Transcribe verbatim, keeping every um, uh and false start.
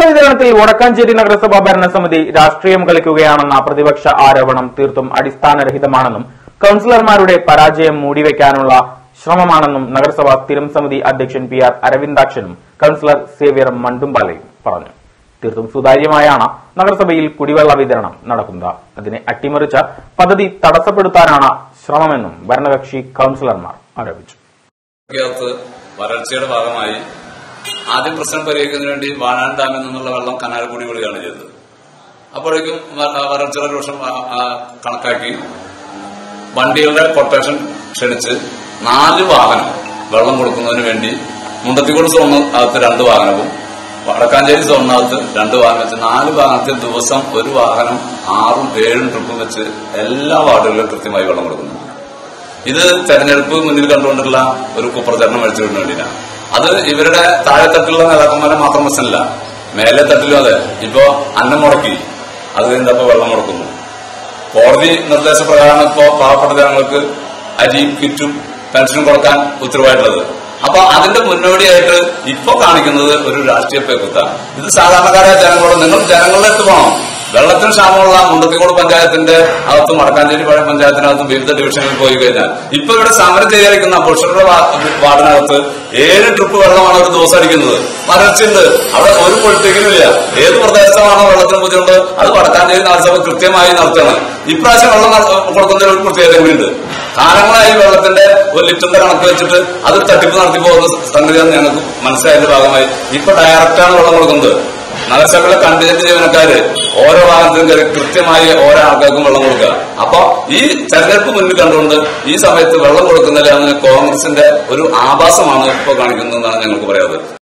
കുടിവെള്ള വിതരണത്തിൽ വടക്കാഞ്ചേരി നഗരസഭാ ഭരണസമിതി രാഷ്ട്രീയം കളിക്കുകയാണെന്ന പ്രതിപക്ഷ ആരോപണം തീർത്തും അടിസ്ഥാനരഹിതമാണെന്നും കൌൺസിലർമാരുടെ പരാജയം മൂടിവെക്കാനുള്ള ശ്രമമാണെന്നും നഗരസഭാ സ്ഥിരം സമിതി അധ്യക്ഷൻ പി ആർ അരവിന്ദാക്ഷനും കൌൺസിലർ സേവ്യർ മണ്ടുംപാലയും പറഞ്ഞു. തീർത്തും സുതാര്യമായാണ് നഗരസഭയിൽ കുടിവെള്ള വിതരണം നടക്കുന്നത്. അതിനെ അട്ടിമറിച്ച പദ്ധതി തടസ്സപ്പെടുത്താനാണ് ശ്രമമെന്നും ഭരണകക്ഷി കൌൺസിലർമാർ ആരോപിച്ചു. വരൾച്ചയുടെ ഭാഗമായി ആദ്യം പ്രശ്നം പരിഹരിക്കുന്നതിന് വേണ്ടി വാഴാൻ ഡാമിൽ നിന്നുള്ള വെള്ളം കനാൽ കൂടി വിടുകയാണ് ചെയ്തത്. അപ്പോഴേക്കും വരൾച്ചയുടെ ദോഷം കണക്കാക്കി വണ്ടികളുടെ കൊട്ടേഷൻ ക്ഷണിച്ച് നാല് വാഹനം വെള്ളം കൊടുക്കുന്നതിന് വേണ്ടി മുണ്ടത്തിക്കോട് സോണിനകത്ത് രണ്ട് വാഹനവും വടക്കാഞ്ചേരി സോണിനകത്ത് രണ്ട് വാഹനം വെച്ച് നാല് വാഹനത്തിൽ ദിവസം ഒരു വാഹനം ആറും ഏഴും ട്രിപ്പും വെച്ച് എല്ലാ വാർഡുകളിലും കൃത്യമായി വെള്ളം കൊടുക്കുന്നു. ഇത് തെരഞ്ഞെടുപ്പ് മുന്നിൽ കണ്ടുകൊണ്ടുള്ള ഒരു കുപ്രചരണം അഴിച്ചുവിടാൻ വേണ്ടിയിട്ടാണ്. അത് ഇവരുടെ താഴെത്തട്ടിലുള്ള നേതാക്കന്മാരെ മാത്രം പ്രശ്നമില്ല, മേലെ തട്ടിലും അതെ. ഇപ്പോ അന്നം മുടക്കി അത് കഴിഞ്ഞപ്പോ വെള്ളം മുടക്കുന്നു. കോടതി നിർദ്ദേശപ്രകാരം ഇപ്പോ പാവപ്പെട്ട ജനങ്ങൾക്ക് അരി കിറ്റും പെൻഷനും കൊടുക്കാൻ ഉത്തരവായിട്ടുള്ളത്. അപ്പൊ അതിന്റെ മുന്നോടിയായിട്ട് ഇപ്പൊ കാണിക്കുന്നത് ഒരു രാഷ്ട്രീയ പേക്കുത്താണ്. ഇത് സാധാരണക്കാരായ ജനങ്ങളോട് നിങ്ങൾ ജനങ്ങളുടെ അടുത്ത് പോകണം. വെള്ളത്തിന് ക്ഷാമമുള്ള മുണ്ടത്തിക്കോട് പഞ്ചായത്തിന്റെ അകത്തും വടക്കാഞ്ചേരി പഴയ പഞ്ചായത്തിനകത്തും വിവിധ ഡിവിഷനുകളിൽ പോയി കഴിഞ്ഞാൽ ഇപ്പൊ ഇവിടെ സമരം ചെയ്യാതിരിക്കുന്ന പുരുഷരുടെ വാർഡിനകത്ത് ഏഴ് ട്രിപ്പ് വെള്ളമാണ് ഒരു ദിവസം അടിക്കുന്നത്. വരൾച്ചയുണ്ട്, അവിടെ ഒരു പൊളിറ്റിക്കലും ഇല്ല. ഏത് പ്രദേശമാണോ വെള്ളത്തിന് ബുദ്ധിമുട്ട് അത് വടക്കാഞ്ചേരി നഗരസഭ കൃത്യമായി നടത്തണം. ഇപ്രാവശ്യം വെള്ളം കൊടുക്കുന്നതിൽ ഒരു പ്രത്യേകത കൂടിയുണ്ട്. കാലങ്ങളായി വെള്ളത്തിന്റെ ഒരു ലിറ്ററിന്റെ കണക്ക് വെച്ചിട്ട് അത് തട്ടിപ്പ് നടത്തി പോകുന്ന സംഗതിയാണ് ഞങ്ങൾക്ക് മനസ്സിലായതിന്റെ ഭാഗമായി ഇപ്പൊ ഡയറക്റ്റാണ് വെള്ളം കൊടുക്കുന്നത്. നഗരസഭയിലെ കണ്ടിജന്റ് ജീവനക്കാര് ഓരോ വാഹനത്തിനും കയറി കൃത്യമായി ഓരോ ആൾക്കാർക്കും വെള്ളം കൊടുക്കുക. അപ്പൊ ഈ തെരഞ്ഞെടുപ്പ് മുന്നിൽ കണ്ടുകൊണ്ട് ഈ സമയത്ത് വെള്ളം കൊടുക്കുന്നതിൽ അങ്ങനെ കോൺഗ്രസിന്റെ ഒരു ആഭാസമാണ് ഇപ്പോൾ കാണിക്കുന്നതെന്നാണ് ഞങ്ങൾക്ക് പറയാറ്.